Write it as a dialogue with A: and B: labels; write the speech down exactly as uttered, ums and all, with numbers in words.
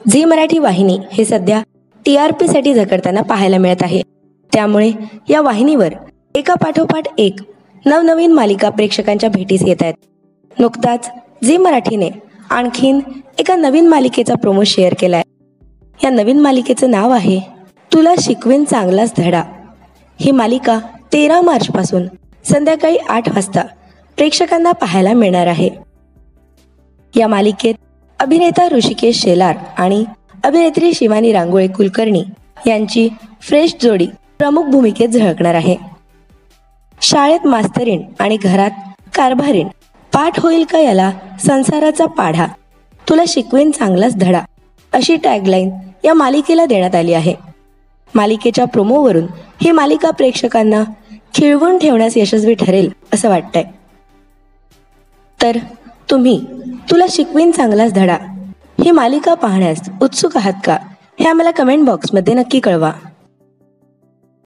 A: Zee Marathi वाहिनी हे सध्या टी आर पी साठी झगडताना पाहायला मिळत आहे. त्यामुळे या वाहिनीवर एका पाठोपाठ एक नवनवीन मालिका प्रेक्षकांच्या भेटीस येत आहेत. नुकताच झी मराठीने आणखीन एका नवीन मालिकेचा प्रोमो शेअर केलाय. या नवीन मालिकेचं नाव आहे तुला शिकवेन चांगलाच धडा. ही मालिका तेरा मार्च पासून संध्याकाळी आठ वाजता प्रेक्षकांना पाहायला मिळणार आहे. या मालिकेत अभिनेता ऋषिकेश शेलार आणि अभिनेत्री शिवानी रांगोळे कुलकर्णी यांची फ्रेश जोडी प्रमुख भूमिकेत झळकणार आहे. शाळेत मास्तरीण आणि घरात कारभारीण, पाठ होईल का याला संसाराचा पाढा, तुला शिकवेन चांगलाच धडा अशी टॅगलाईन या मालिकेला देण्यात आली आहे. मालिकेच्या प्रोमोवरून ही मालिका प्रेक्षकांना खिळवून ठेवण्यास यशस्वी ठरेल असं वाटतंय. तर तुम्ही तुला शिकवेन चांगलाच धडा ही मालिका पाहण्यास उत्सुक आहात का, हे आम्हाला कमेंट बॉक्समध्ये नक्की कळवा.